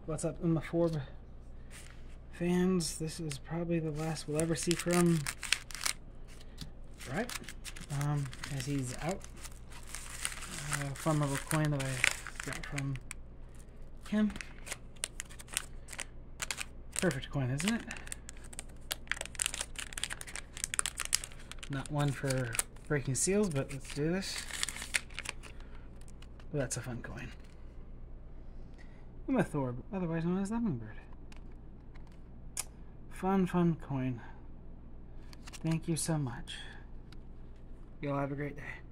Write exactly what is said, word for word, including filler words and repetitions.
What's up, Umathorbe fans? This is probably the last we'll ever see from Right, um, as he's out. Uh, fun little coin that I got from him. Perfect coin, isn't it? Not one for breaking seals, but let's do this. Well, that's a fun coin. Umathorbe, otherwise known as the Hummingbird. Fun, fun coin. Thank you so much. Y'all have a great day.